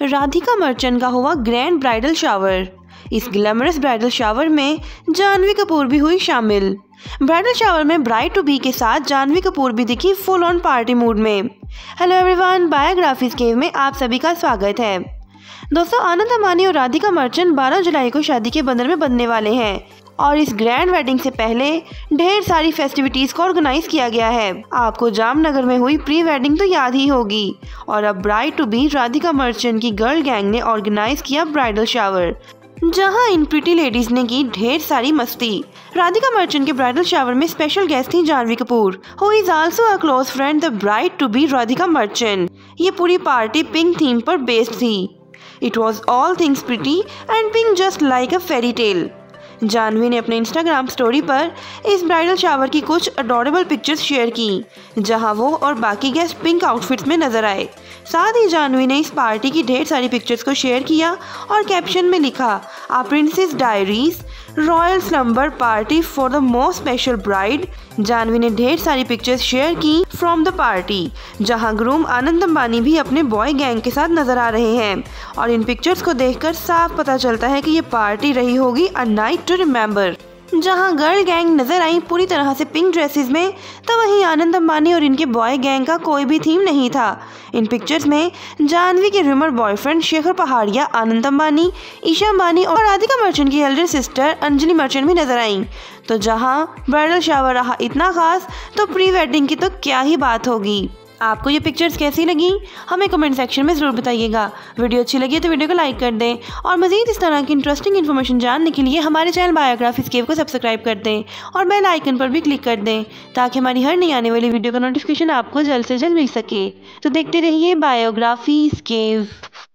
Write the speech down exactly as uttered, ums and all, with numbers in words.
राधिका मर्चेंट का हुआ grand bridal shower. इस ग्लैमरस ब्राइडल शावर में जानवी कपूर भी हुई शामिल। ब्राइडल शावर में ब्राइड टू बी के साथ जानवी कपूर भी दिखी फुल ऑन पार्टी मूड में। हेलो एवरीवन, बायोग्राफीज केव में आप सभी का स्वागत है। दोस्तों, आनंद अंबानी और राधिका मर्चेंट बारह जुलाई को शादी के बंधन में बंधने वाले हैं और इस ग्रैंड वेडिंग से पहले ढेर सारी फेस्टिविटीज को ऑर्गेनाइज किया गया है। आपको जामनगर में हुई प्री वेडिंग तो याद ही होगी और अब bride to be Radhika Merchant की गर्ल गैंग ने ऑर्गेनाइज किया ब्राइडल शावर, जहां इन प्रिटी लेडीज ने की ढेर सारी मस्ती। राधिका मर्चेंट के ब्राइडल शावर में स्पेशल गेस्ट थी Janhvi Kapoor, who is also a close friend the bride to be Radhika Merchant. ये पूरी पार्टी पिंक थीम पर बेस्ड थी। It was all things pretty and pink just like a fairy tale. Janvi ने अपने इंस्टाग्राम स्टोरी पर इस ब्राइडल शावर की कुछ अडोरेबल पिक्चर्स शेयर की, जहां वो और बाकी गेस्ट पिंक आउटफिट्स में नजर आए। साथ ही जानवी ने इस पार्टी की ढेर सारी पिक्चर्स को शेयर किया और कैप्शन में लिखा, a princess diaries royal slumber party for the most special bride. Janhvi ने ढेर सारी पिक्चर्स शेयर की फ्रॉम द पार्टी, जहां ग्रूम आनंद अंबानी भी अपने बॉय गैंग के साथ नजर आ रहे हैं और इन पिक्चर्स को देखकर साफ पता चलता है कि ये पार्टी रही होगी अ नाइट टू रिमेम्बर। जहां गर्ल गैंग नजर आई पूरी तरह से पिंक ड्रेसेस में, तो वहीं आनंद अंबानी और इनके बॉय गैंग का कोई भी थीम नहीं था। इन पिक्चर्स में जानवी के रूमर बॉयफ्रेंड शेखर पहाड़िया, आनंद अंबानी, ईशा अंबानी और राधिका मर्चेंट की एल्डर सिस्टर अंजलि मर्चेंट भी नजर आई। तो जहां ब्राइडल शावर रहा इतना खास, तो प्री वेडिंग की तो क्या ही बात होगी। आपको ये पिक्चर्स कैसी लगी हमें कमेंट सेक्शन में ज़रूर बताइएगा। वीडियो अच्छी लगी तो वीडियो को लाइक कर दें और मज़ीद इस तरह की इंटरेस्टिंग इन्फॉर्मेशन जानने के लिए हमारे चैनल बायोग्राफीज केव को सब्सक्राइब कर दें और बेल आइकन पर भी क्लिक कर दें, ताकि हमारी हर नई आने वाली वीडियो का नोटिफिकेशन आपको जल्द से जल्द मिल सके। तो देखते रहिए बायोग्राफीज केव।